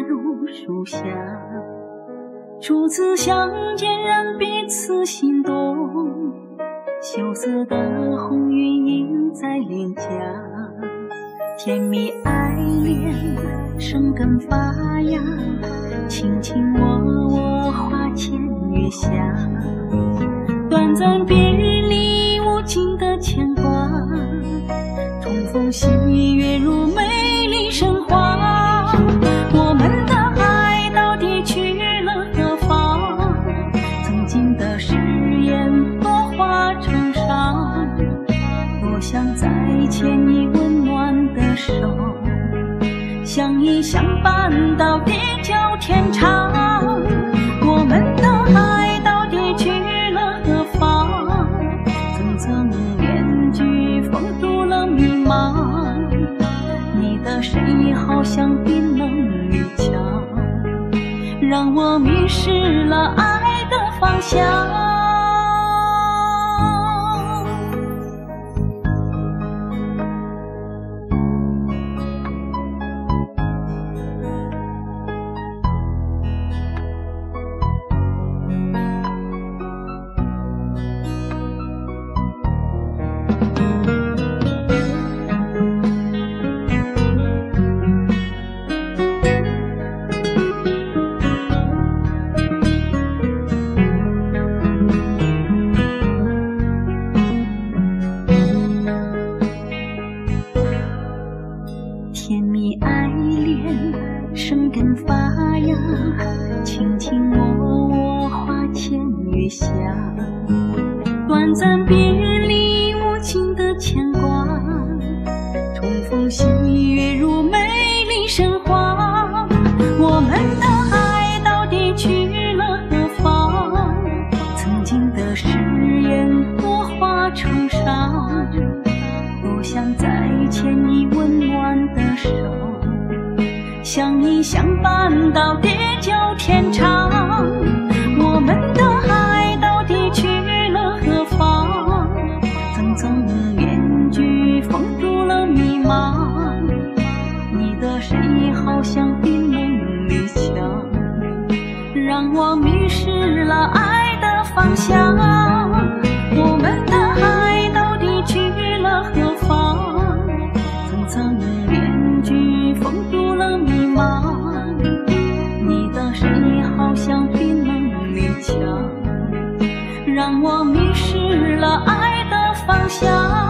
如树下，初次相见让彼此心动，羞涩的红云映在脸颊，甜蜜爱恋生根发芽，卿卿我花前月下，短暂别离无尽的牵挂，重逢喜悦如美丽神话，我们的爱到底去了何方？曾经的誓言落化成伤，多想再牵你温暖的手，相依相伴到地久天长，我们的爱到底去了何方？层层面具封住了迷茫，你的身影好像冰冷女墙，让我迷失了爱的方向。甜蜜爱恋生根发芽，卿卿我花前月下，短暂别离无尽的牵挂，重逢喜悦如美丽神话，我们的爱到底去了何方？曾经的誓言落化成伤，多想再牵你温暖的手，相依相伴到地久天长，我们的爱到底去了何方？层层面具封住了迷茫，你的身影好像冰冷女墙，让我迷失了爱的方向，我们的爱到底去了何方？层层面具封住了迷茫，你的身影好像冰冷女墙，让我迷失了爱的方向。